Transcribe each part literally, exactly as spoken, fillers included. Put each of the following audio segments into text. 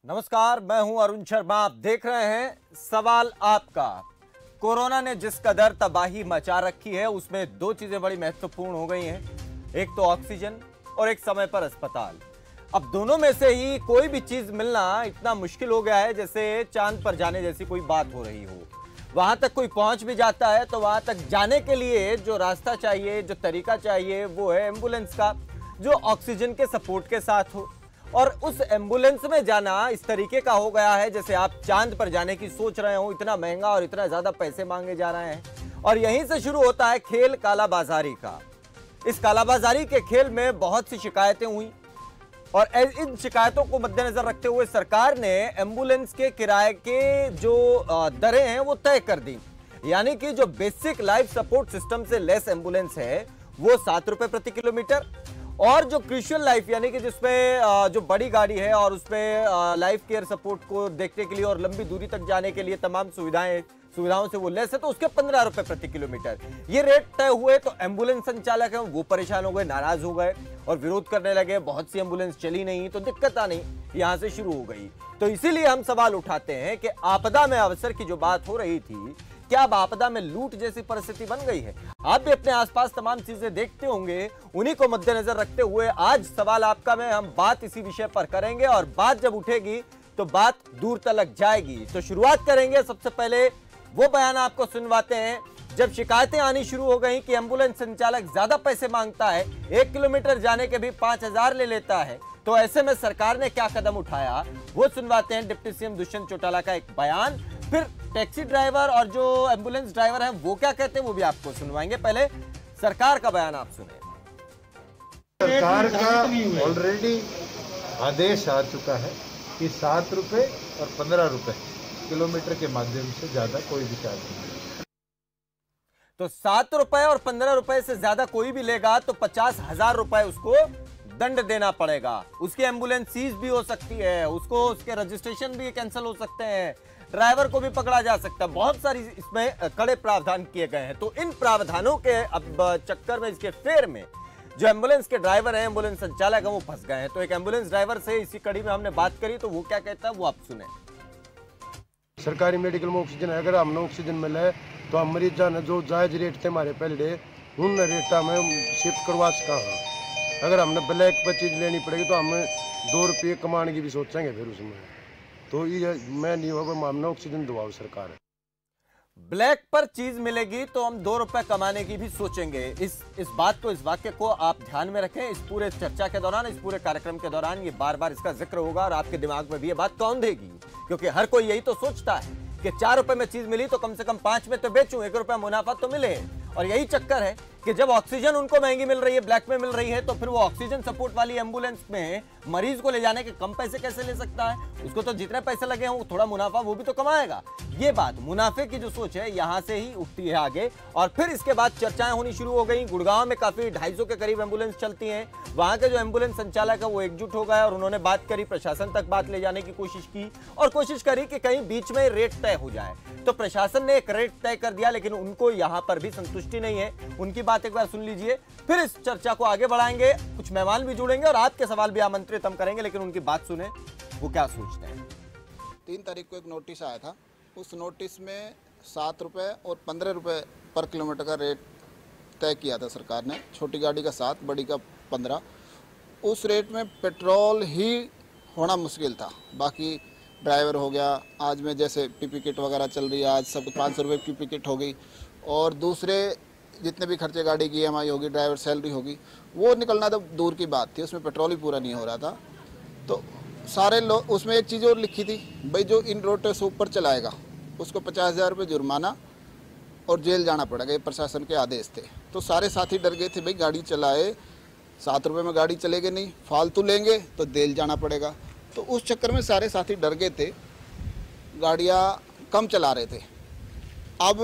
नमस्कार, मैं हूं अरुण शर्मा। आप देख रहे हैं सवाल आपका। कोरोना ने जिस कदर तबाही मचा रखी है उसमें दो चीजें बड़ी महत्वपूर्ण हो गई हैं, एक तो ऑक्सीजन और एक समय पर अस्पताल। अब दोनों में से ही कोई भी चीज मिलना इतना मुश्किल हो गया है जैसे चांद पर जाने जैसी कोई बात हो रही हो। वहां तक कोई पहुंच भी जाता है तो वहां तक जाने के लिए जो रास्ता चाहिए, जो तरीका चाहिए, वो है एम्बुलेंस का, जो ऑक्सीजन के सपोर्ट के साथ हो। और उस एम्बुलेंस में जाना इस तरीके का हो गया है जैसे आप चांद पर जाने की सोच रहे हो। इतना महंगा और इतना ज्यादा पैसे मांगे जा रहे हैं। और यहीं से शुरू होता है खेल कालाबाजारी का। इस कालाबाजारी के खेल में बहुत सी शिकायतें हुई और इन शिकायतों को मद्देनजर रखते हुए सरकार ने एम्बुलेंस के किराए के जो दरें हैं वो तय कर दी। यानी कि जो बेसिक लाइफ सपोर्ट सिस्टम से लेस एम्बुलेंस है वो सात रुपए प्रति किलोमीटर, और जो क्रूशियल लाइफ यानी कि जिसमें जो बड़ी गाड़ी है और उसमें लाइफ केयर सपोर्ट को देखने के लिए और लंबी दूरी तक जाने के लिए तमाम सुविधाएं सुविधाओं से वो लेस है, तो उसके पंद्रह रुपए प्रति किलोमीटर ये रेट तय हुए। तो एम्बुलेंस संचालक हैं वो परेशान हो गए, नाराज हो गए और विरोध करने लगे। बहुत सी एम्बुलेंस चली नहीं तो दिक्कत आनी यहां से शुरू हो गई। तो इसीलिए हम सवाल उठाते हैं कि आपदा में अवसर की जो बात हो रही थी, क्या अब आपदा में लूट जैसी परिस्थिति बन गई है? आप भी अपने आसपास तमाम चीजें देखते होंगे। उन्हीं को मद्देनजर रखते हुए आज सवाल आपका में हम बात इसी विषय पर करेंगे, और बात जब उठेगी तो बात दूर तक जाएगी। तो शुरुआत करेंगे, सबसे पहले वो बयान आपको सुनवाते हैं जब शिकायतें आनी शुरू हो गई कि एम्बुलेंस संचालक ज्यादा पैसे मांगता है, एक किलोमीटर जाने के भी पांच हजार ले लेता है। तो ऐसे में सरकार ने क्या कदम उठाया वो सुनवाते हैं डिप्टी सीएम दुष्यंत चौटाला का एक बयान। फिर टैक्सी ड्राइवर और जो एम्बुलेंस ड्राइवर हैं वो क्या कहते हैं वो भी आपको सुनवाएंगे। पहले सरकार का बयान आप सुने। सरकार का ऑलरेडी आदेश आ चुका है कि सात रुपए और पंद्रह रुपए किलोमीटर के माध्यम से ज्यादा कोई भी चार्ज नहीं। तो सात रुपए और पंद्रह रुपए से ज्यादा कोई भी लेगा तो पचास हजार रुपए उसको दंड देना पड़ेगा। उसकी एम्बुलेंस सीज भी हो सकती है, उसको उसके रजिस्ट्रेशन भी कैंसिल हो सकते हैं, ड्राइवर को भी पकड़ा जा सकता है। बहुत सारी इसमें कड़े प्रावधान किए गए हैं। तो इन प्रावधानों के अब चक्कर में, इसके फेर में जो एम्बुलेंस के ड्राइवर हैं, एम्बुलेंस संचालक हैं, वो फंस गए हैं। तो एक एम्बुलेंस ड्राइवर से इसी कड़ी में हमने बात करी तो वो क्या कहता है वो आप सुने। सरकारी मेडिकल में ऑक्सीजन है, अगर हमने ऑक्सीजन मिला है तो हम मरीज जाने जो जायज रेट थे हमारे पहले उन रेट में शिफ्ट करवा सका। अगर हमने ब्लैक पर चीज लेनी पड़ेगी तो हम दो रुपये कमाने की भी सोचेंगे फिर उसमें। तो ये मैं नहीं होगा, मामला ऑक्सीजन दबाओ सरकार है। ब्लैक पर चीज मिलेगी तो हम दो रुपए कमाने की भी सोचेंगे। इस इस बात को, इस वाक्य को आप ध्यान में रखें। इस पूरे चर्चा के दौरान, इस पूरे कार्यक्रम के दौरान ये बार बार इसका जिक्र होगा और आपके दिमाग में भी ये बात कौन देगी, क्योंकि हर कोई यही तो सोचता है कि चार रुपए में चीज मिली तो कम से कम पांच में तो बेचूं, एक रुपया मुनाफा तो मिले। और यही चक्कर है कि जब ऑक्सीजन उनको महंगी मिल रही है, ब्लैक में मिल रही है, तो फिर वो ऑक्सीजन सपोर्ट वाली एम्बुलेंस में मरीज को ले जाने के कम पैसे कैसे ले सकता है? उसको तो जितने पैसे लगे हों थोड़ा मुनाफा वो भी तो कमाएगा। ये बात मुनाफे की जो सोच है यहां से ही उठती है आगे। और फिर इसके बाद चर्चाएं होनी शुरू हो गई। गुड़गांव में काफी ढाई सौ के करीब एम्बुलेंस चलती हैं। वहां के जो एम्बुलेंस संचालक है वो एकजुट हो गए और उन्होंने बात करी, प्रशासन तक बात ले जाने की कोशिश की और कोशिश करी कि कहीं बीच में रेट तय हो जाए। तो प्रशासन ने एक रेट तय कर दिया, लेकिन उनको यहां पर भी संतुष्टि नहीं है। उनकी बात एक बार सुन लीजिए, फिर इस चर्चा को आगे बढ़ाएंगे। कुछ मेहमान भी जुड़ेंगे और आपके सवाल भी आमंत्रित हम करेंगे, लेकिन उनकी बात सुने वो क्या सोचते हैं। तीन तारीख को एक नोटिस आया था। उस नोटिस में सात रुपये और पंद्रह रुपये पर किलोमीटर का रेट तय किया था सरकार ने। छोटी गाड़ी का सात, बड़ी का पंद्रह। उस रेट में पेट्रोल ही होना मुश्किल था, बाकी ड्राइवर हो गया। आज में जैसे पीपी किट वगैरह चल रही है, आज सब पाँच सौ रुपये पीपी किट हो गई और दूसरे जितने भी खर्चे, गाड़ी की ई एम आई होगी, ड्राइवर सैलरी होगी, वो निकलना तो दूर की बात थी। उसमें पेट्रोल ही पूरा नहीं हो रहा था। तो सारे लोग, उसमें एक चीज़ और लिखी थी भाई, जो इन रोड से ऊपर चलाएगा उसको पचास हज़ार रुपये जुर्माना और जेल जाना पड़ेगा। ये प्रशासन के आदेश थे। तो सारे साथी डर गए थे, भाई गाड़ी चलाए, सात रुपये में गाड़ी चलेगी नहीं, फालतू लेंगे तो जेल जाना पड़ेगा। तो उस चक्कर में सारे साथी डर गए थे, गाड़ियाँ कम चला रहे थे। अब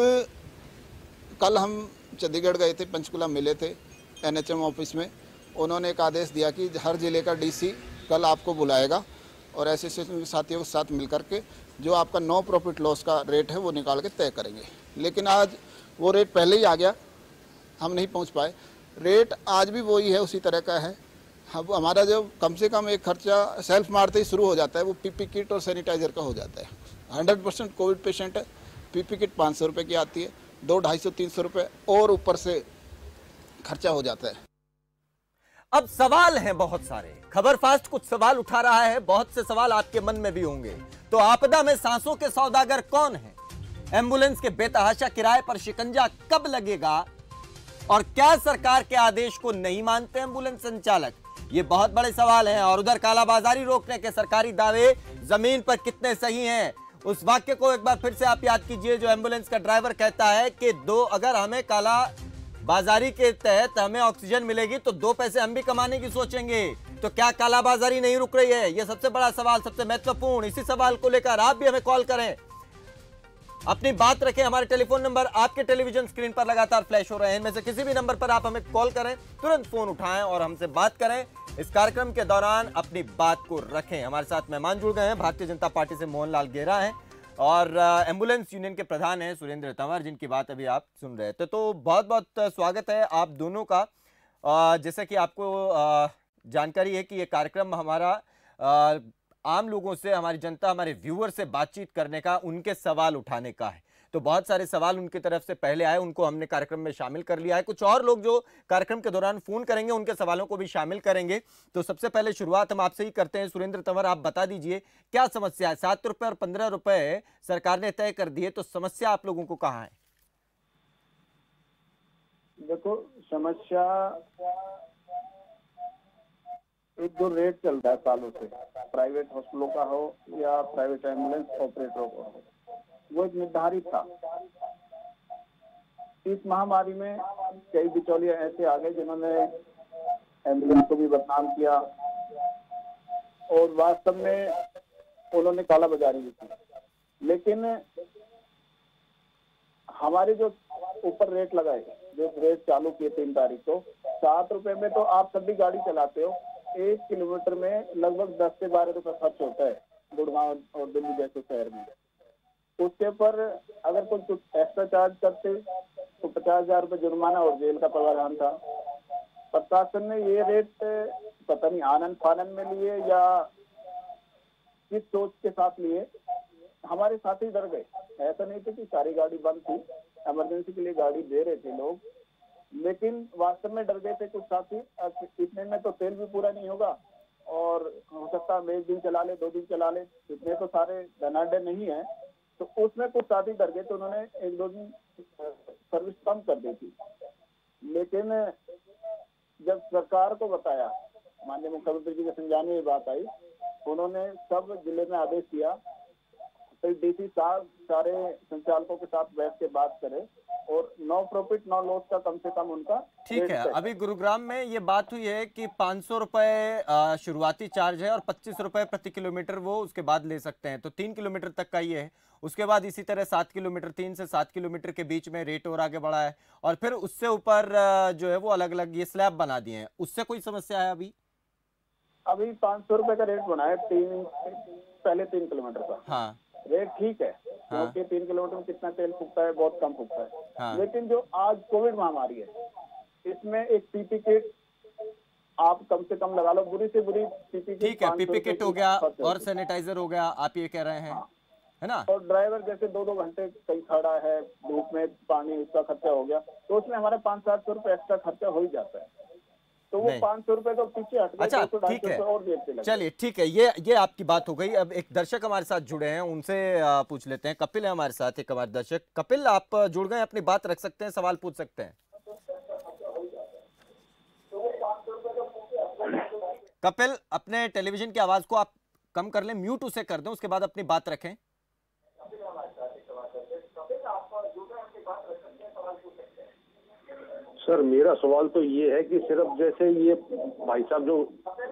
कल हम चंडीगढ़ गए थे, पंचकुला मिले थे एन एच एम ऑफिस में। उन्होंने एक आदेश दिया कि हर ज़िले का डी सी कल आपको बुलाएगा और एसोसिएशन के साथियों के साथ मिलकर के जो आपका नो प्रॉफिट लॉस का रेट है वो निकाल के तय करेंगे। लेकिन आज वो रेट पहले ही आ गया, हम नहीं पहुंच पाए। रेट आज भी वही है, उसी तरह का है अब हमारा जो कम से कम एक खर्चा सेल्फ मारते ही शुरू हो जाता है, वो पीपी किट और सैनिटाइजर का हो जाता है। हंड्रेड परसेंट कोविड पेशेंट है, पीपी किट पाँच सौ रुपये की आती है, दो ढाई सौ तीन सौ रुपये और ऊपर से खर्चा हो जाता है। अब सवाल हैं बहुत सारे। खबर फास्ट कुछ सवाल उठा रहा है, बहुत से सवाल आपके मन में भी होंगे। तो आपदा में सांसों के सौदागर कौन है? एम्बुलेंस के बेतहाशा किराए पर शिकंजा कब लगेगा? और क्या सरकार के आदेश को नहीं मानते एम्बुलेंस संचालक? ये बहुत बड़े सवाल हैं। और उधर कालाबाजारी रोकने के सरकारी दावे जमीन पर कितने सही हैं? उस वाक्य को एक बार फिर से आप याद कीजिए, जो एम्बुलेंस का ड्राइवर कहता है कि दो अगर हमें काला बाजारी के तहत हमें ऑक्सीजन मिलेगी तो दो पैसे हम भी कमाने की सोचेंगे। तो क्या कालाबाजारी नहीं रुक रही है? यह सबसे बड़ा सवाल, सबसे महत्वपूर्ण। इसी सवाल को लेकर आप भी हमें कॉल करें, अपनी बात रखें। हमारे टेलीफोन नंबर आपके टेलीविजन स्क्रीन पर लगातार फ्लैश हो रहे हैं, इनमें से किसी भी नंबर पर आप हमें कॉल करें, तुरंत फोन उठाएं और हमसे बात करें। इस कार्यक्रम के दौरान अपनी बात को रखें। हमारे साथ मेहमान जुड़ गए हैं, भारतीय जनता पार्टी से मोहनलाल गेरा हैं और एम्बुलेंस यूनियन के प्रधान हैं सुरेंद्र तंवर, जिनकी बात अभी आप सुन रहे थे। तो बहुत बहुत स्वागत है आप दोनों का। जैसे कि आपको जानकारी है कि ये कार्यक्रम हमारा आम लोगों से, हमारी जनता, हमारे व्यूअर से बातचीत करने का, उनके सवाल उठाने का है। तो बहुत सारे सवाल उनकी तरफ से पहले आए, उनको हमने कार्यक्रम में शामिल कर लिया है। कुछ और लोग जो कार्यक्रम के दौरान फोन करेंगे उनके सवालों को भी शामिल करेंगे। तो सबसे पहले शुरुआत हम आपसे ही करते हैं। सुरेंद्र तंवर, आप बता दीजिए क्या समस्या है? सात रुपए और पंद्रह रुपए सरकार ने तय कर दिए, तो समस्या आप लोगों को कहाँ है? देखो, समस्या एक जो रेट चल रहा है सालों से, प्राइवेट हॉस्पिटलों का हो या प्राइवेट एम्बुलेंस ऑपरेटरों का हो, वो एक निर्धारित था। इस महामारी में कई बिचौलिए ऐसे आ गए जिन्होंने एम्बुलेंस को भी बदनाम किया और वास्तव में उन्होंने कालाबाजारी भी की। लेकिन हमारे जो ऊपर रेट लगाए, जो रेट चालू किए तीन तारीख को, सात रुपए में तो आप सभी गाड़ी चलाते हो, एक किलोमीटर में लगभग दस से बारह रुपए खर्च होता है गुड़गांव और दिल्ली जैसे शहर में। उसके ऊपर अगर कोई कुछ एक्स्ट्रा चार्ज करते तो पचास हजार रुपये जुर्माना और जेल का प्रावधान था। प्रशासन ने ये रेट पता नहीं आनंद फानंद में लिए या किस सोच के साथ लिए, हमारे साथी डर गए। ऐसा नहीं था कि सारी गाड़ी बंद थी, इमरजेंसी के लिए गाड़ी दे रहे थे लोग, लेकिन वास्तव में डर गए थे कुछ साथी। इतने में तो तेल भी पूरा नहीं होगा और हो सकता है एक दिन चला ले, दो दिन चला ले, इतने तो सारे धनाढ्य नहीं है। तो उसमें कुछ साथी डर गए तो उन्होंने एक दो दिन सर्विस कम कर दी थी। लेकिन जब सरकार को बताया, माननीय मुख्यमंत्री जी के समझाने में बात आई, उन्होंने सब जिले में आदेश दिया तो डीसी साहब सारे संचालकों के साथ बैठ के बात करें और नो प्रॉफिट नो लॉस का कम से कम उनका। ठीक है, अभी गुरुग्राम में ये बात हुई है कि पाँच सौ रुपए शुरुआती चार्ज है और पच्चीस रुपए प्रति किलोमीटर वो उसके बाद ले सकते हैं। तो तीन किलोमीटर तक का ये है। उसके बाद इसी तरह सात किलोमीटर, तीन से सात किलोमीटर के बीच में रेट और आगे बढ़ा है और फिर उससे ऊपर जो है वो अलग अलग ये स्लैब बना दिए हैं। उससे कोई समस्या है? अभी अभी पाँच सौ रुपए का रेट बना है, तीन पहले तीन किलोमीटर का। हाँ, रेट ठीक है क्योंकि हाँ। तीन किलोमीटर में कितना तेल फूकता है, बहुत कम फूकता है। हाँ। लेकिन जो आज कोविड महामारी है, इसमें एक पीपी किट आप कम से कम लगा लो, बुरी से बुरी पीपी किट। ठीक है, पीपी किट हो गया और सैनिटाइजर हो गया, आप ये कह रहे हैं। हाँ। है ना? और ड्राइवर जैसे दो दो घंटे कहीं खड़ा है धूप में, पानी, उसका खर्चा हो गया, तो उसमें हमारे पाँच सात सौ रुपए एक्स्ट्रा खर्चा हो ही जाता है। तो वो पाँच सौ रुपए तो पीछे हट गए। अच्छा, ठीक है, चलिए ठीक है, ये ये आपकी बात हो गई। अब एक दर्शक हमारे साथ जुड़े हैं, उनसे पूछ लेते हैं। कपिल है हमारे साथ, एक हमारे दर्शक। कपिल, आप जुड़ गए, अपनी बात रख सकते हैं, सवाल पूछ सकते हैं। कपिल, अपने टेलीविजन की आवाज को आप कम कर लें, म्यूट उसे कर दें, उसके बाद अपनी बात रखें। सर, मेरा सवाल तो ये है कि सिर्फ जैसे ये भाई साहब जो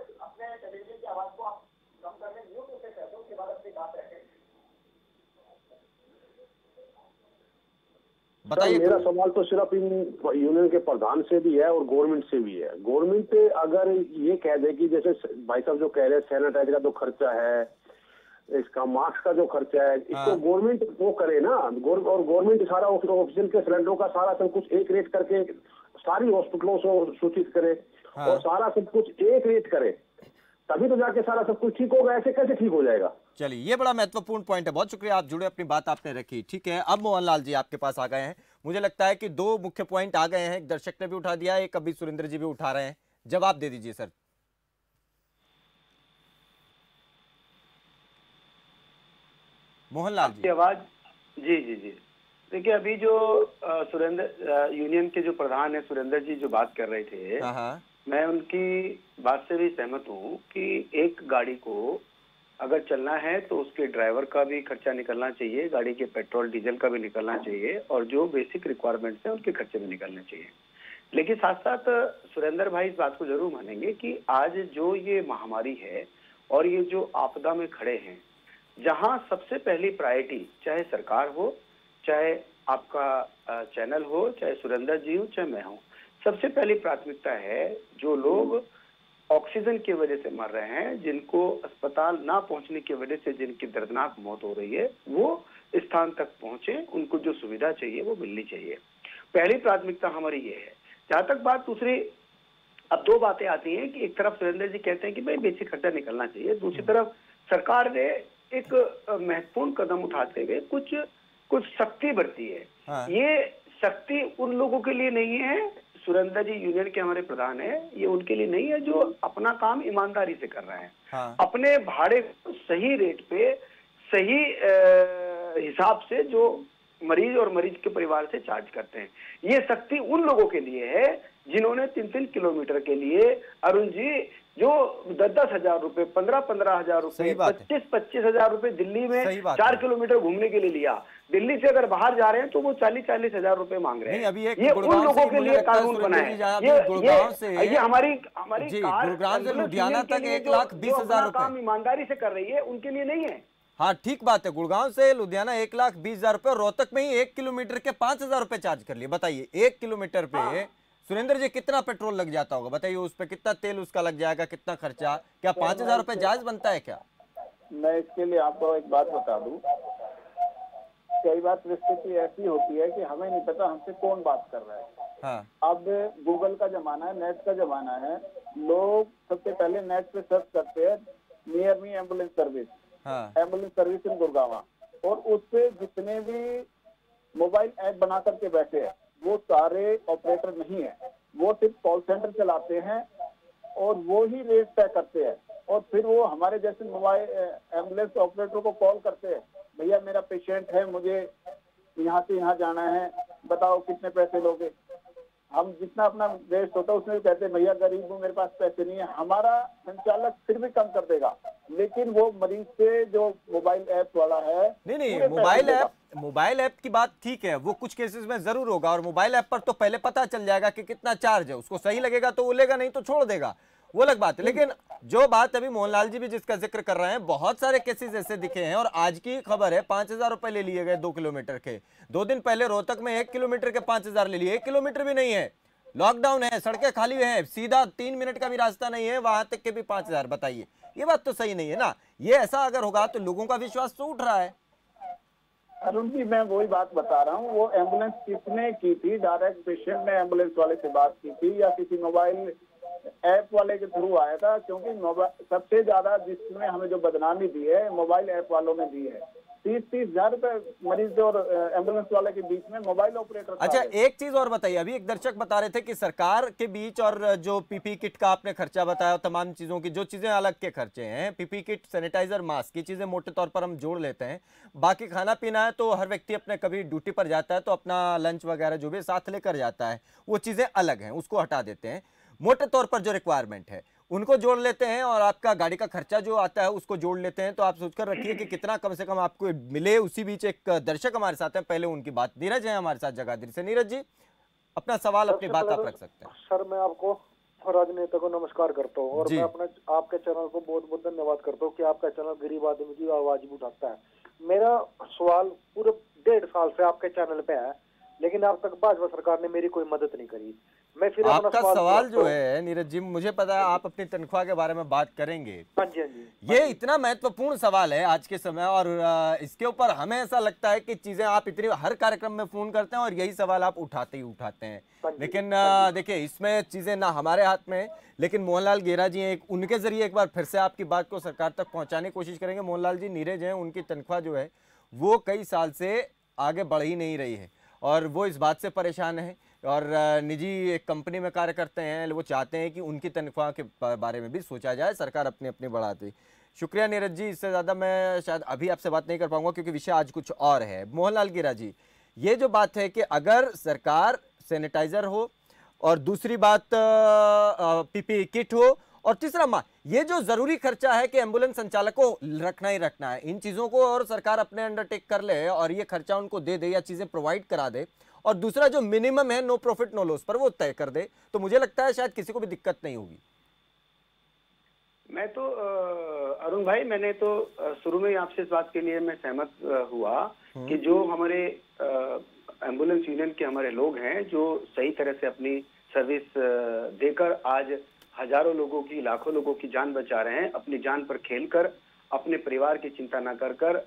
बताइए। मेरा सवाल तो सिर्फ इन यूनियन के प्रधान से भी है और गवर्नमेंट से भी है। गवर्नमेंट अगर ये कह दे कि जैसे भाई साहब जो कह रहे हैं सैनिटाइजर का जो खर्चा है, इसका मास्क का जो खर्चा है, इसको गवर्नमेंट वो करे ना। और गवर्नमेंट सारा ऑक्सीजन के सिलेंडरों का सारा सब कुछ एक रेट करके सारी हॉस्पिटलों से सूचित करे हाँ। और सारा सब कुछ एक रेट करे, तभी तो जाके सारा सब कुछ ठीक होगा। ऐसे कैसे ठीक हो जाएगा? चलिए, ये बड़ा महत्वपूर्ण पॉइंट है। बहुत शुक्रिया, आप जुड़े, अपनी बात आपने रखी। ठीक है, अब मोहनलाल जी आपके पास आ गए हैं। मुझे लगता है कि दो मुख्य पॉइंट आ गए हैं, एक दर्शक ने भी उठा दिया, एक अभी सुरेंद्र जी भी उठा रहे हैं। जवाब दे दीजिए सर। मोहनलाल जी, आवाज। जी जी जी देखिए, अभी जो सुरेंद्र यूनियन के जो प्रधान है सुरेंद्र जी जो बात कर रहे थे, हाँ हाँ, मैं उनकी बात से भी सहमत हूँ कि एक गाड़ी को अगर चलना है तो उसके ड्राइवर का भी खर्चा निकलना चाहिए, गाड़ी के पेट्रोल डीजल का भी निकलना चाहिए, और जो बेसिक रिक्वायरमेंट्स हैं उनके खर्चे भी निकलने चाहिए। लेकिन साथ साथ सुरेंद्र भाई इस बात को जरूर मानेंगे कि आज जो ये महामारी है और ये जो आपदा में खड़े हैं, जहां सबसे पहली प्रायोरिटी, चाहे सरकार हो, चाहे आपका चैनल हो, चाहे सुरेंद्र जी हो, चाहे मैं हूं, सबसे पहली प्राथमिकता है जो लोग ऑक्सीजन की वजह से मर रहे हैं, जिनको अस्पताल ना पहुंचने की वजह से जिनकी दर्दनाक मौत हो रही है, वो स्थान तक पहुंचे, उनको जो सुविधा चाहिए वो मिलनी चाहिए। पहली प्राथमिकता हमारी ये है। जहां तक बात दूसरी, अब दो बातें आती हैं कि एक तरफ सुरेंद्र जी कहते हैं कि भाई बेसिक खर्चा निकलना चाहिए, दूसरी तरफ सरकार ने एक महत्वपूर्ण कदम उठाते हुए कुछ कुछ सख्ती बरती है। हाँ। ये सख्ती उन लोगों के लिए नहीं है, सुरेंद्र जी यूनियन के हमारे प्रधान है, ये उनके लिए नहीं है जो अपना काम ईमानदारी से कर रहे हैं। हाँ। अपने भाड़े को सही रेट पे, सही हिसाब से जो मरीज और मरीज के परिवार से चार्ज करते हैं। ये सख्ती उन लोगों के लिए है जिन्होंने तीन तीन किलोमीटर के लिए, अरुण जी, जो दस दस हजार रुपए, पंद्रह पंद्रह हजार रुपए, पच्चीस पच्चीस हजार रुपए दिल्ली में चार किलोमीटर घूमने के लिए लिया। दिल्ली से अगर बाहर जा रहे हैं तो वो चालीस चालीस हजार रुपए मांग रहे हैं। अभी एक ये उन लोगों के लिए कानून बना है। ये गुड़गांव से ये हमारी हमारी गुड़गांव से लुधियाना तक एक लाख बीस हजार रुपए काम ईमानदारी से कर रही है, उनके लिए नहीं है। हाँ, ठीक बात है। गुड़गांव से लुधियाना एक लाख बीस हजार रुपए, रोहतक में ही एक किलोमीटर के पांच हजार रुपए चार्ज कर लिए। बताइए, एक किलोमीटर पे हाँ। सुरेंद्र जी कितना पेट्रोल लग जाता होगा? बताइए, उस पे कितना तेल उसका लग जाएगा, कितना खर्चा? क्या पांच हजार रुपए जायज बनता है क्या? मैं इसके लिए आपको एक बात बता दूं, कई बार परिस्थिति ऐसी होती है कि हमें नहीं पता हमसे कौन बात कर रहा है। हाँ। अब गूगल का जमाना है, नेट का जमाना है, लोग सबसे पहले नेट पे सर्च करते हैं near me ambulance service, ambulance service in Gurgaon, और उससे जितने भी मोबाइल ऐप बना करके बैठे हैं वो सारे ऑपरेटर नहीं है, वो सिर्फ कॉल सेंटर चलाते हैं और वो ही रेट तय करते हैं। और फिर वो हमारे जैसे मोबाइल एम्बुलेंस ऑपरेटर को कॉल करते हैं, भैया मेरा पेशेंट है, मुझे यहाँ से यहाँ जाना है, बताओ कितने पैसे लोगे। हम जितना अपना वेस्ट होता है उसमें कहते हैं भैया गरीब हूँ, मेरे पास पैसे नहीं है। हमारा संचालक फिर भी कम कर देगा, लेकिन वो मरीज से जो मोबाइल ऐप वाला है, नहीं नहीं मोबाइल ऐप मोबाइल ऐप की बात ठीक है, वो कुछ केसेस में जरूर होगा, और मोबाइल ऐप पर तो पहले पता चल जाएगा कि कितना चार्ज है, उसको सही लगेगा तो वो लेगा, नहीं तो छोड़ देगा, वो अलग बात है। लेकिन जो बात अभी मोहनलाल जी भी जिसका जिक्र कर रहे हैं, बहुत सारे केसेस ऐसे दिखे हैं, और आज की खबर है पांच हजार रुपए ले लिए गए दो किलोमीटर के। दो दिन पहले रोहतक में एक किलोमीटर के पांच हजार ले लिए, एक किलोमीटर भी नहीं है, लॉकडाउन है, सड़कें खाली हैं, सीधा तीन मिनट का भी रास्ता नहीं है, वहां तक के भी पांच हजार। बताइए, ये बात तो सही नहीं है ना। ये ऐसा अगर होगा तो लोगों का विश्वास तो उठ रहा है। अरुण जी, मैं वही बात बता रहा हूँ, वो एम्बुलेंस किसने की थी? डायरेक्ट पेशेंट ने एम्बुलेंस वाले से बात की थी या किसी मोबाइल ऐप वाले के थ्रू आया था? क्योंकि मोबाइल सबसे ज्यादा जिसमें हमें जो बदनामी दी है मोबाइल ऐप वालों ने दी है। तीस तीस हजार रुपए मरीज और एम्बुलेंस वाले के बीच में मोबाइल ऑपरेटर। अच्छा, एक चीज और बताइए, अभी एक दर्शक बता रहे थे कि सरकार के बीच और जो पीपी किट का आपने खर्चा बताया, तमाम चीजों की जो चीजें अलग के खर्चे हैं, पीपी किट, सैनिटाइजर, मास्क की चीजें मोटे तौर पर हम जोड़ लेते हैं, बाकी खाना पीना है तो हर व्यक्ति अपने कभी ड्यूटी पर जाता है तो अपना लंच वगैरह जो भी साथ लेकर जाता है, वो चीजें अलग हैं, उसको हटा देते हैं। मोटे तौर पर जो रिक्वायरमेंट है उनको जोड़ लेते हैं, और आपका गाड़ी का खर्चा जो आता है उसको जोड़ लेते हैं, तो आप सोचकर रखिए कि कितना कम से कम आपको मिले। उसी बीच एक दर्शक हमारे साथ हैं, पहले उनकी बात, नीरज है हमारे साथ जगाधरी से। नीरज जी, अपना सवाल, अपनी बात आप रख सकते हैं। सर, मैं आपको राजनेता को नमस्कार करता हूँ, और मैं अपने आपके चैनल को बहुत बहुत धन्यवाद करता हूँ कि आपका चैनल गरीब आदमी की आवाज भी उठाता है। मेरा सवाल पूरे डेढ़ साल से आपके चैनल पे है, लेकिन अब तक भाजपा सरकार ने मेरी कोई मदद नहीं करी। मैं फिर अपना आपका सवाल जो है नीरज जी, मुझे पता है आप अपनी तनख्वाह के बारे में बात करेंगे। हाँ जी, हाँ जी। ये इतना महत्वपूर्ण सवाल है आज के समय, और इसके ऊपर हमें ऐसा लगता है कि चीजें आप इतनी हर कार्यक्रम में फोन करते हैं और यही सवाल आप उठाते ही उठाते हैं। लेकिन देखिए इसमें चीजें ना हमारे हाथ में, लेकिन मोहनलाल गेरा जी हैं, उनके जरिए एक बार फिर से आपकी बात को सरकार तक पहुंचाने की कोशिश करेंगे। मोहनलाल जी, नीरज हैं, उनकी तनख्वाह जो है वो कई साल से आगे बढ़ ही नहीं रही है और वो इस बात से परेशान है, और निजी एक कंपनी में कार्य करते हैं, वो चाहते हैं कि उनकी तनख्वाह के बारे में भी सोचा जाए, सरकार अपनी अपनी बढ़ाती। शुक्रिया नीरज जी, इससे ज़्यादा मैं शायद अभी आपसे बात नहीं कर पाऊंगा क्योंकि विषय आज कुछ और है। मोहनलाल गेरा जी, ये जो बात है कि अगर सरकार सैनिटाइजर हो और दूसरी बात पीपीई किट हो और तीसरा माँ ये जो जरूरी खर्चा है कि एम्बुलेंस संचालक को रखना ही रखना है, इन चीज़ों को और सरकार अपने अंडरटेक कर ले और ये खर्चा उनको दे दे या चीज़ें प्रोवाइड करा दे, और दूसरा जो मिनिमम है नो प्रॉफिट नो लॉस पर वो तय कर दे, तो मुझे लगता है शायद किसी को भी दिक्कत नहीं होगी। मैं तो अरुण भाई, मैंने तो शुरू में आपसे इस बात के लिए मैं सहमत हुआ कि जो हमारे एम्बुलेंस यूनियन के हमारे लोग हैं जो सही तरह से अपनी सर्विस देकर आज हजारों लोगों की, लाखों लोगों की जान बचा रहे हैं, अपनी जान पर खेलकर, अपने परिवार की चिंता न कर कर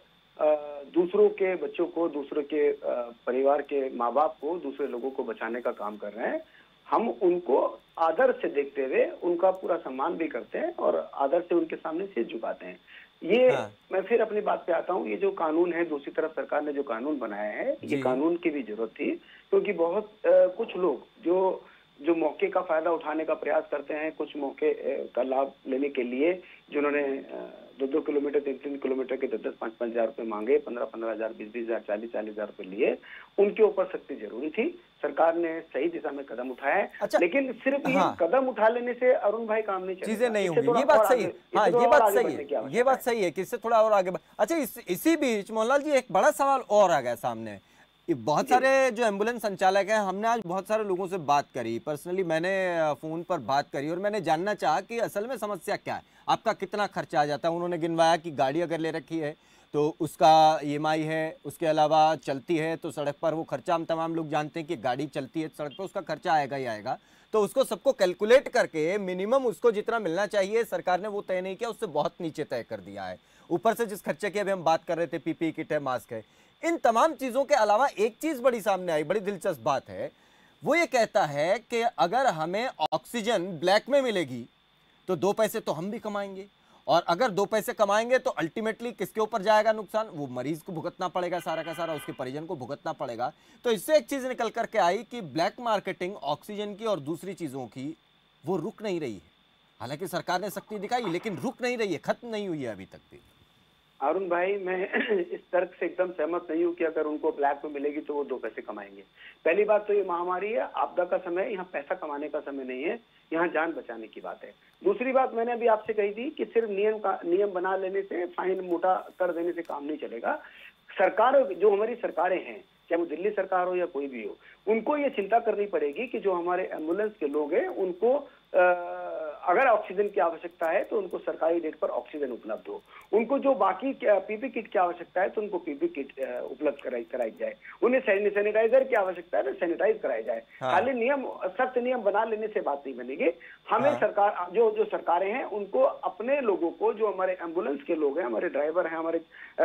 दूसरों के बच्चों को, दूसरों के परिवार के माँ बाप को, दूसरे लोगों को बचाने का काम कर रहे हैं। हम उनको आदर से देखते हुए उनका पूरा सम्मान भी करते हैं और आदर से उनके सामने सिर झुकाते हैं। ये हाँ। मैं फिर अपनी बात पे आता हूँ, ये जो कानून है, दूसरी तरफ सरकार ने जो कानून बनाया है, ये कानून की भी जरूरत थी, क्योंकि बहुत आ, कुछ लोग जो जो मौके का फायदा उठाने का प्रयास करते हैं, कुछ मौके का लाभ लेने के लिए जिन्होंने दो दो किलोमीटर, तीन तीन किलोमीटर के दस दस पाँच पाँच हजार रुपए मांगे, पंद्रह पंद्रह हजार, बीस बीस हजार, चालीस चालीस हजार रुपए लिए, उनके ऊपर सख्ती जरूरी थी। सरकार ने सही दिशा में कदम उठाया है। अच्छा, लेकिन सिर्फ हाँ। ये कदम उठा लेने से अरुण भाई काम नहीं चलेगा, चीजें नहीं होंगी। ये बात सही है, हाँ ये बात सही है, ये बात सही है कि इससे थोड़ा और आगे। अच्छा, इसी बीच मोहनलाल जी एक बड़ा सवाल और आ गया सामने। बहुत सारे जो एम्बुलेंस संचालक हैं, हमने आज बहुत सारे लोगों से बात करी, पर्सनली मैंने फ़ोन पर बात करी और मैंने जानना चाहा कि असल में समस्या क्या है, आपका कितना खर्चा आ जाता है। उन्होंने गिनवाया कि गाड़ी अगर ले रखी है तो उसका ई एम आई है, उसके अलावा चलती है तो सड़क पर वो खर्चा, हम तमाम लोग जानते हैं कि गाड़ी चलती है सड़क पर उसका खर्चा आएगा ही आएगा, तो उसको सबको कैलकुलेट करके मिनिमम उसको जितना मिलना चाहिए सरकार ने वो तय नहीं किया, उससे बहुत नीचे तय कर दिया है। ऊपर से जिस खर्चे की अभी हम बात कर रहे थे, पीपीई किट है, मास्क है, इन तमाम चीज़ों के अलावा एक चीज़ बड़ी सामने आई, बड़ी दिलचस्प बात है, वो ये कहता है कि अगर हमें ऑक्सीजन ब्लैक में मिलेगी तो दो पैसे तो हम भी कमाएंगे, और अगर दो पैसे कमाएंगे तो अल्टीमेटली किसके ऊपर जाएगा नुकसान, वो मरीज को भुगतना पड़ेगा, सारा का सारा उसके परिजन को भुगतना पड़ेगा। तो इससे एक चीज़ निकल करके आई कि ब्लैक मार्केटिंग ऑक्सीजन की और दूसरी चीज़ों की वो रुक नहीं रही है। हालांकि सरकार ने सख्ती दिखाई लेकिन रुक नहीं रही है, खत्म नहीं हुई है अभी तक भी। अरुण भाई, मैं इस तर्क से एकदम सहमत नहीं हूँ कि अगर उनको ब्लैक में मिलेगी तो वो दो पैसे कमाएंगे। पहली बात तो ये महामारी है, आपदा का समय, यहाँ पैसा कमाने का समय नहीं है, यहाँ जान बचाने की बात है। दूसरी बात मैंने अभी आपसे कही थी कि सिर्फ नियम का नियम बना लेने से, फाइन मोटा कर देने से काम नहीं चलेगा। सरकार, जो हमारी सरकारें हैं, चाहे वो दिल्ली सरकार हो या कोई भी हो, उनको ये चिंता करनी पड़ेगी कि जो हमारे एम्बुलेंस के लोग हैं उनको आ, अगर ऑक्सीजन की आवश्यकता है तो उनको सरकारी रेट पर ऑक्सीजन उपलब्ध हो, उनको जो बाकी पीपी किट की आवश्यकता है तो उनको पीपी किट उपलब्ध कराई कराई जाए, उन्हें सैनिटाइजर की आवश्यकता है तो सैनिटाइज कराई जाए। हाँ। खाली नियम, सख्त नियम बना लेने से बात नहीं बनेगी। हमें हाँ। सरकार, जो जो सरकारें हैं उनको अपने लोगों को, जो हमारे एम्बुलेंस के लोग हैं, हमारे ड्राइवर हैं, हमारे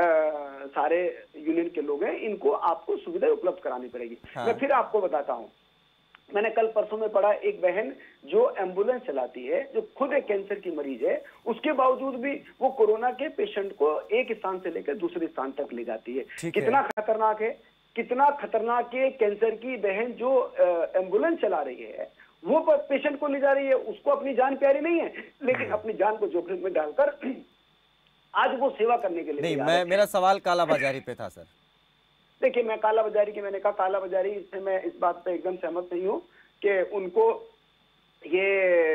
आ, सारे यूनियन के लोग हैं, इनको आपको सुविधा उपलब्ध करानी पड़ेगी। हाँ। मैं फिर आपको बताता हूँ, मैंने कल परसों में पढ़ा, एक बहन जो एम्बुलेंस चलाती है, जो खुद एक कैंसर की मरीज है, उसके बावजूद भी वो कोरोना के पेशेंट को एक स्थान से लेकर दूसरे स्थान तक ले जाती है। कितना खतरनाक है, कितना खतरनाक है। कैंसर की बहन जो एम्बुलेंस चला रही है, वो पेशेंट को ले जा रही है, उसको अपनी जान प्यारी नहीं है, लेकिन अपनी जान को जोखिम में डालकर आज वो सेवा करने के लिए नहीं। मैं, मेरा सवाल कालाबाजारी पे था सर। देखिए, मैं काला बाजारी की, मैंने कहा काला बाजारी से मैं इस बात पे एकदम सहमत नहीं हूँ कि उनको ये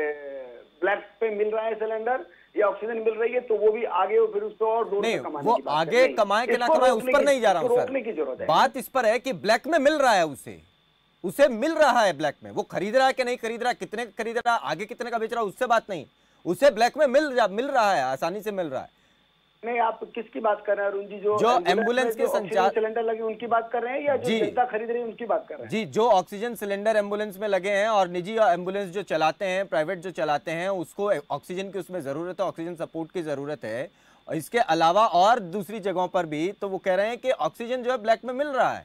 ब्लैक पे मिल रहा है सिलेंडर या ऑक्सीजन मिल रही है तो वो भी आगे हो, फिर उसको और दो रुपए कमाने वो की बात आगे कमाए कि ना कमाए उस पर नहीं जा रहा हूँ सर। रोकने की जरूरत है। बात इस पर है कि ब्लैक में मिल रहा है, उसे उसे मिल रहा है ब्लैक में, वो खरीद रहा है कि नहीं खरीद रहा है, कितने का खरीद रहा है, आगे कितने का बेच रहा है, उससे बात नहीं, उसे ब्लैक में मिल मिल रहा है, आसानी से मिल रहा है। नहीं, आप किसकी बात कर रहे हैं अरुण जी? जो जो एम्बुलेंस के संचार सिलेंडर लगे उनकी बात कर रहे हैं या जो जनता खरीद रही है उनकी बात कर रहे हैं? जी, जो ऑक्सीजन सिलेंडर एम्बुलेंस में लगे हैं और निजी एम्बुलेंस जो चलाते हैं, प्राइवेट जो चलाते हैं, उसको ऑक्सीजन की उसमें जरूरत है, ऑक्सीजन सपोर्ट की जरूरत है। और इसके अलावा और दूसरी जगहों पर भी तो वो कह रहे हैं कि ऑक्सीजन जो है ब्लैक में मिल रहा है।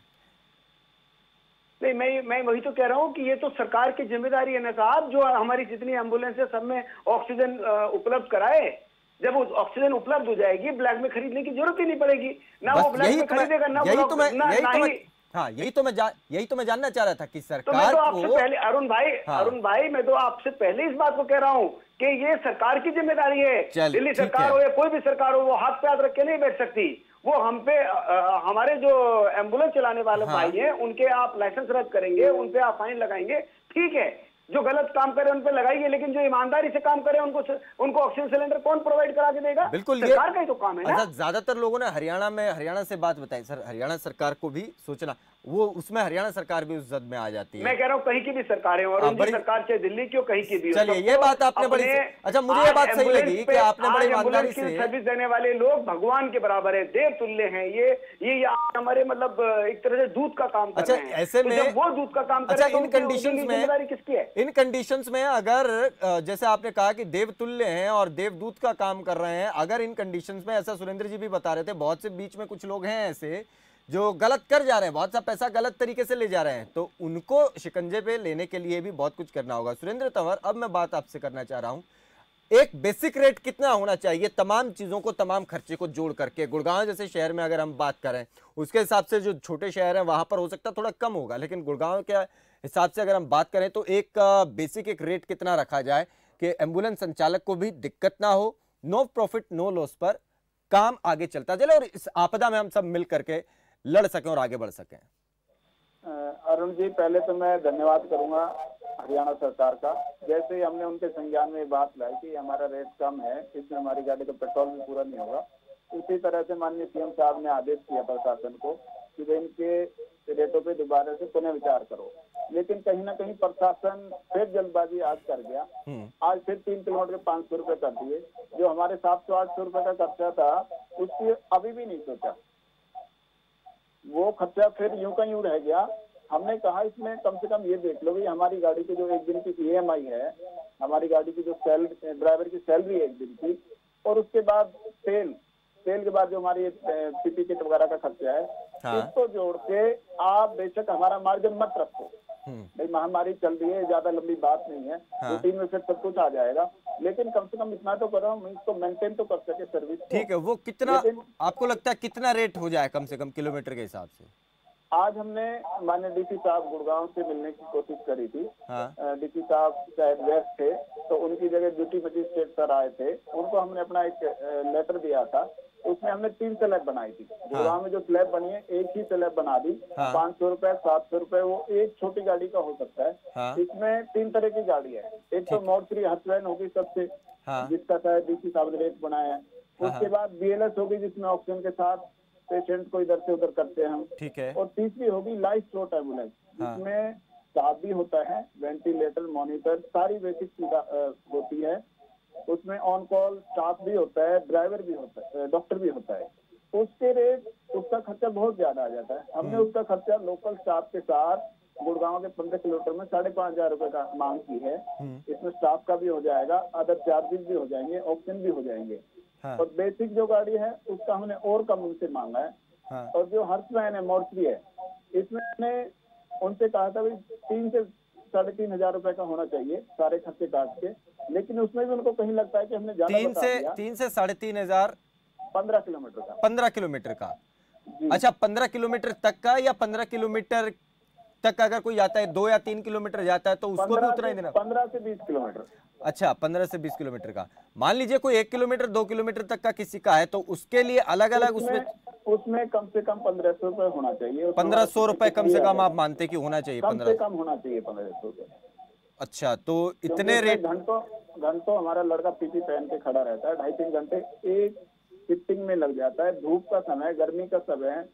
नहीं, मैं मैं वही तो कह रहा हूँ कि ये तो सरकार की जिम्मेदारी है ना साहब, जो हमारी जितनी एम्बुलेंस है सब में ऑक्सीजन उपलब्ध कराए। जब वो ऑक्सीजन उपलब्ध हो जाएगी, ब्लैक में खरीदने की जरूरत ही नहीं पड़ेगी ना, वो ब्लैक में खरीदेगा ना, यही तो मैं यही तो मैं हाँ यही तो मैं यही तो मैं जानना चाह रहा था कि सरकार तो मैं तो आपसे को... पहले अरुण भाई हाँ। अरुण भाई मैं तो आपसे पहले इस बात को कह रहा हूँ कि ये सरकार की जिम्मेदारी है। दिल्ली सरकार हो या कोई भी सरकार हो, वो हाथ पे हाथ रख के नहीं बैठ सकती। वो हम पे आ, हमारे जो एम्बुलेंस चलाने वाले हाँ। भाई हैं, उनके आप लाइसेंस रद्द करेंगे, उन पे आप फाइन लगाएंगे, ठीक है। जो गलत काम करे उन पे लगाइए, लेकिन जो ईमानदारी से काम करे उनको उनको ऑक्सीजन सिलेंडर कौन प्रोवाइड करा के देगा? बिल्कुल, सरकार का ही तो काम है ना। ज्यादातर लोगों ने हरियाणा में हरियाणा से बात बताई सर, हरियाणा सरकार को भी सोचना, वो उसमें हरियाणा सरकार भी उस जद में आ जाती है। मैं कह रहा हूँ कहीं की भी सरकार है, और उनकी सरकार चाहे दिल्ली की हो, कहीं की भी हो। चलिए, ये बात आपने बड़ी अच्छा मुझे ये बात सही लगी कि आपने बड़ी ईमानदारी से सर्विस देने वाले लोग भगवान के बराबर है, देव तुल्य हैं। ये ये हमारे मतलब एक तरह से दूध का काम कर रहे हैं। ऐसे में वो दूध का काम अच्छा इन कंडीशंस में जिम्मेदारी किसकी है? इन कंडीशंस में अगर जैसे आपने कहा कि देवतुल्य हैं और देवदूत का काम कर रहे हैं, अगर इन कंडीशंस में, ऐसा सुरेंद्र जी भी बता रहे थे, बहुत से बीच में कुछ लोग हैं ऐसे जो गलत कर जा रहे हैं, बहुत सा पैसा गलत तरीके से ले जा रहे हैं, तो उनको शिकंजे पे लेने के लिए भी बहुत कुछ करना होगा। सुरेंद्र तंवर, अब मैं बात आपसे करना चाह रहा हूं, एक बेसिक रेट कितना होना चाहिए तमाम चीजों को, तमाम खर्चे को जोड़ करके? गुड़गांव जैसे शहर में अगर हम बात करें, उसके हिसाब से जो छोटे शहर हैं वहां पर हो सकता है थोड़ा कम होगा, लेकिन गुड़गांव के हिसाब से अगर हम बात करें तो एक बेसिक एक रेट कितना रखा जाए कि एम्बुलेंस संचालक को भी दिक्कत ना हो, नो प्रॉफिट नो लॉस पर काम आगे चलता चले और इस आपदा में हम सब मिल करके लड़ सकें और आगे बढ़ सकें? अरुण जी, पहले तो मैं धन्यवाद करूंगा हरियाणा सरकार का। जैसे ही हमने उनके संज्ञान में बात लाई कि हमारा रेट कम है, इसमें हमारी गाड़ी का पेट्रोल भी पूरा नहीं होगा, उसी तरह से माननीय सीएम साहब ने आदेश किया प्रशासन को कि वे इनके रेटों पे दोबारा से पुनः विचार करो। लेकिन कहीं ना कहीं प्रशासन फिर जल्दबाजी आज कर गया। आज फिर तीन किलोमीटर के पाँच सौ रुपए कर दिए। जो हमारे सात सौ आठ सौ रुपए का खर्चा था, उसकी अभी भी नहीं सोचा। वो खर्चा फिर यूं का यूं रह गया। हमने कहा इसमें कम से कम ये देख लो कि हमारी गाड़ी की जो एक दिन की ई एम आई है, हमारी गाड़ी की जो सैलरी, ड्राइवर की सैलरी एक दिन की, और उसके बाद तेल तेल के बाद जो हमारी पीपी किट वगैरह का खर्चा है, हाँ। इसको जोड़ के आप बेशक हमारा मार्जिन मत रखो। भाई महामारी चल रही है, ज्यादा लंबी बात नहीं है, हाँ। रूटीन में फिर सब कुछ आ जाएगा, लेकिन कम से कम इतना तो करो हम इसको मेंटेन तो कर सके सर्विस। ठीक है, वो कितना आपको लगता है कितना रेट हो जाए कम से कम किलोमीटर के हिसाब से? आज हमने माननीय डीसी साहब गुड़गांव से मिलने की कोशिश करी थी। हाँ। डीसी साहब शायद व्यस्त थे, तो उनकी जगह ड्यूटी मजिस्ट्रेट सर आए थे। उनको हमने अपना एक लेटर दिया था, उसमें हमने तीन स्लैब बनाई थी। हाँ। गुड़गांव में जो स्लैब बनी है, एक ही स्लैब बना दी। हाँ। पाँच सौ रुपए सात सौ रुपए वो एक छोटी गाड़ी का हो सकता है। हाँ। इसमें तीन तरह की गाड़ी है। एक तो मोड थ्री हसवैन होगी सबसे, हाँ। जिसका शायद डीसी साहब ने रेट बनाया है। उसके बाद बी एल एस होगी, जिसमें ऑक्सीजन के साथ पेशेंट को इधर से उधर करते हैं हम। ठीक है। और तीसरी होगी लाइफ फ्लोट एम्बुलेंस, जिसमें स्टाफ भी होता है, वेंटिलेटर, मॉनिटर, सारी बेसिक सुविधा होती है। उसमें ऑन कॉल स्टाफ भी होता है, ड्राइवर भी होता है, डॉक्टर भी होता है। उसके रेट, उसका खर्चा बहुत ज्यादा आ जाता है। हमने उसका खर्चा लोकल स्टाफ के साथ गुड़गांव के पंद्रह किलोमीटर में साढ़े पांच हजार रुपए का मांग की है। इसमें स्टाफ का भी हो जाएगा, अदर चार्जेस भी हो जाएंगे, ऑप्शन भी हो जाएंगे। हाँ। और बेसिक जो गाड़ी है उसका हमने और कम उनसे मांगा है। हाँ। और जो हर्षवैन है, मोर्चरी है, इसमें हमने उनसे कहा था भाई तीन से साढ़े तीन हजार रुपए का होना चाहिए सारे खर्चे काट के, लेकिन उसमें भी उनको कहीं लगता है कि हमने ज्यादा तीन से तीन से साढ़े तीन हजार पंद्रह किलोमीटर का पंद्रह किलोमीटर का अच्छा, पंद्रह किलोमीटर तक का या पंद्रह किलोमीटर तक अगर कोई जाता है, दो या तीन किलोमीटर जाता है तो उसको भी उतना ही देना? पंद्रह से बीस किलोमीटर। अच्छा, पंद्रह से बीस किलोमीटर का। मान लीजिए कोई एक किलोमीटर दो किलोमीटर तक का किसी का है, तो उसके लिए अलग अलग उसमें उसमें कम से कम पंद्रह सौ रुपए होना चाहिए। पंद्रह सौ रुपए कम से कम आप मानते कि होना चाहिए? पंद्रह कम होना चाहिए पंद्रह सौ रुपए। अच्छा, तो इतने रेट? घंटों घंटों हमारा लड़का पीपी पहन के खड़ा रहता है, ढाई तीन घंटे एक शिफ्टिंग में लग जाता है। धूप का समय, गर्मी का समय है,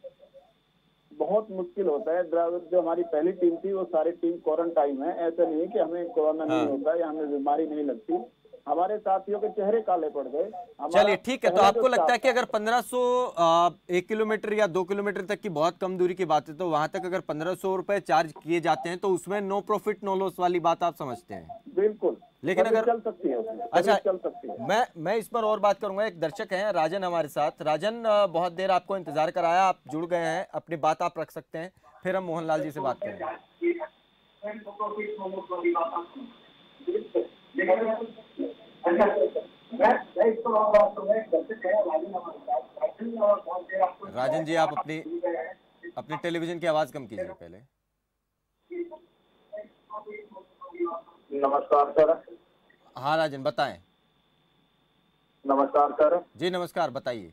बहुत मुश्किल होता है। ड्राइवर जो हमारी पहली टीम थी वो सारी टीम क्वारंटाइन है। ऐसा नहीं है कि हमें कोरोना नहीं होता या हमें बीमारी नहीं लगती, हमारे साथियों के चेहरे काले पड़ गए। चलिए ठीक है, तो आपको लगता है कि अगर पंद्रह सौ एक किलोमीटर या दो किलोमीटर तक की बहुत कम दूरी की बात है, तो वहां तक अगर पंद्रह सौ रुपए चार्ज किए जाते हैं तो उसमें नो प्रॉफिट नो लॉस वाली बात आप समझते हैं? बिल्कुल, लेकिन अगर चल सकती है, अच्छा चल सकती है। मैं मैं इस पर और बात करूंगा। एक दर्शक हैं राजन हमारे साथ। राजन, बहुत देर आपको इंतजार कराया, आप जुड़ गए हैं, अपनी बात आप रख सकते हैं, फिर हम मोहनलाल जी से बात करेंगे। राजन जी, आप अपनी अपनी टेलीविजन की आवाज कम कीजिए पहले। नमस्कार सर। हाँ राजन, बताएं। नमस्कार सर। जी नमस्कार, बताइए।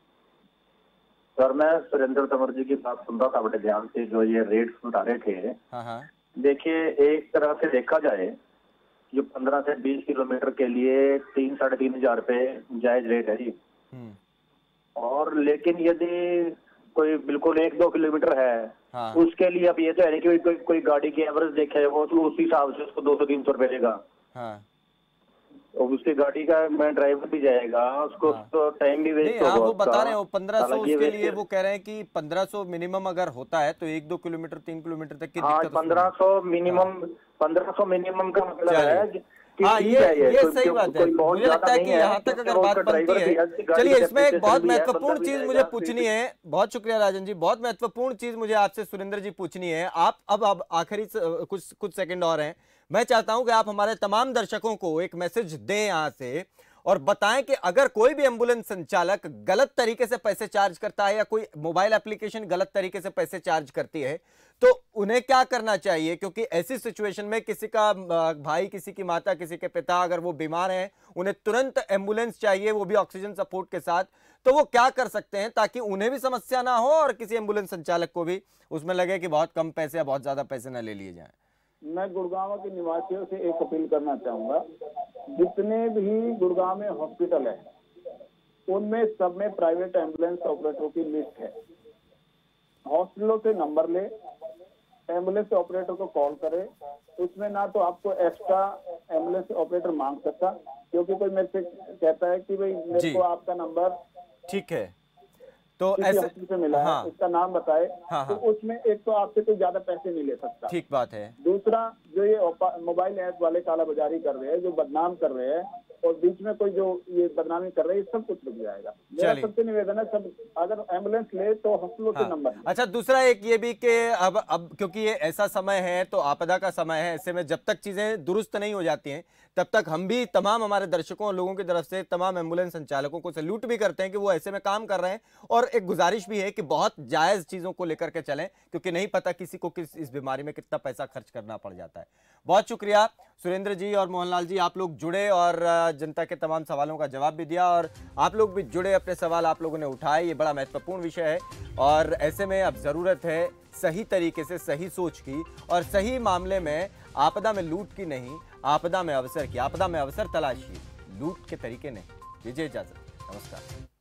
सर मैं सुरेंद्र तंवर जी की बात सुन रहा था बड़े ध्यान से, जो ये रेट बता रहे थे। हाँ हाँ। देखिए, एक तरह से देखा जाए, जो पंद्रह से बीस किलोमीटर के लिए तीन साढ़े तीन हजार रुपए जायज रेट है जी। और लेकिन यदि कोई बिल्कुल एक दो किलोमीटर है, हाँ। उसके लिए अब ये तो है नहीं कि कोई कोई गाड़ी की एवरेज देखे वो तो उस हिसाब से उसको दो सौ तीन सौ रुपए लेगा। हाँ। और उसकी गाड़ी का मैं ड्राइवर भी जाएगा, उसको हाँ। तो टाइम भी वेस्ट होगा। वो बता रहे हो पंद्रह सौ उसके लिए, वो कह रहे हैं कि पंद्रह सौ मिनिमम अगर होता है तो एक दो किलोमीटर तीन किलोमीटर तक की हाँ, पंद्रह सौ मिनिमम, पंद्रह सौ मिनिमम का मतलब है। हाँ, ये ये सही बात है। मुझे लगता है कि यहाँ तक अगर बात बनती है। चलिए, इसमें एक बहुत महत्वपूर्ण चीज मुझे पूछनी है। बहुत शुक्रिया राजन जी। बहुत महत्वपूर्ण चीज मुझे आपसे सुरेंद्र जी पूछनी है। आप अब अब आखिरी कुछ कुछ सेकंड और हैं, मैं चाहता हूं कि आप हमारे तमाम दर्शकों को एक मैसेज दें यहाँ से और बताएं कि अगर कोई भी एम्बुलेंस संचालक गलत तरीके से पैसे चार्ज करता है या कोई मोबाइल एप्लीकेशन गलत तरीके से पैसे चार्ज करती है तो उन्हें क्या करना चाहिए, क्योंकि ऐसी सिचुएशन में किसी का भाई, किसी की माता, किसी के पिता अगर वो बीमार हैं, उन्हें तुरंत एम्बुलेंस चाहिए, वो भी ऑक्सीजन सपोर्ट के साथ, तो वो क्या कर सकते हैं ताकि उन्हें भी समस्या ना हो और किसी एम्बुलेंस संचालक को भी उसमें लगे कि बहुत कम पैसे या बहुत ज्यादा पैसे ना ले लिए जाएं? मैं गुड़गांव के निवासियों से एक अपील करना चाहूंगा, जितने भी गुड़गांव में हॉस्पिटल है उनमें सब में प्राइवेट एम्बुलेंस ऑपरेटरों की लिस्ट है। हॉस्पिटलों से नंबर ले, एम्बुलेंस ऑपरेटर को कॉल करे। उसमें ना तो आपको एक्स्ट्रा एम्बुलेंस ऑपरेटर मांग सकता, क्योंकि कोई मेरे से कहता है कि भाई मेरे को आपका नंबर ठीक है तो ऐसे से मिला है, हाँ, उसका नाम बताए, हाँ, तो उसमें एक तो आपसे कोई ज्यादा पैसे नहीं ले सकता। ठीक बात है। दूसरा, जो ये मोबाइल ऐप वाले कालाबाजारी कर रहे हैं, जो बदनाम कर रहे हैं और बीच में कोई जो ये बदनामी कर रहे हैं, सब कुछ रुक जाएगा। मेरा सबसे निवेदन है, सब अगर एम्बुलेंस ले तो हॉस्पिटलों के नंबर। अच्छा, दूसरा एक ये भी कि अब अब क्योंकि ये ऐसा समय है तो आपदा का समय है, ऐसे में जब तक चीजें दुरुस्त नहीं हो जाती हैं तब तक हम भी तमाम हमारे दर्शकों और लोगों की तरफ से तमाम एम्बुलेंस संचालकों को सैल्यूट भी करते हैं कि वो ऐसे में काम कर रहे हैं। और एक गुजारिश भी है कि बहुत जायज चीजों को लेकर के चलें, क्योंकि नहीं पता किसी को किस इस बीमारी में कितना पैसा खर्च करना पड़ जाता है। बहुत शुक्रिया सुरेंद्र जी और मोहनलाल जी, आप लोग जुड़े और जनता के तमाम सवालों का जवाब भी दिया और आप लोग भी जुड़े, अपने सवाल आप लोगों ने उठाए। ये बड़ा महत्वपूर्ण विषय है और ऐसे में अब जरूरत है सही तरीके से सही सोच की और सही मामले में आपदा में लूट की नहीं, आपदा में अवसर की। आपदा में अवसर तलाशिए, लूट के तरीके नहीं। दीजिए इजाजत, नमस्कार।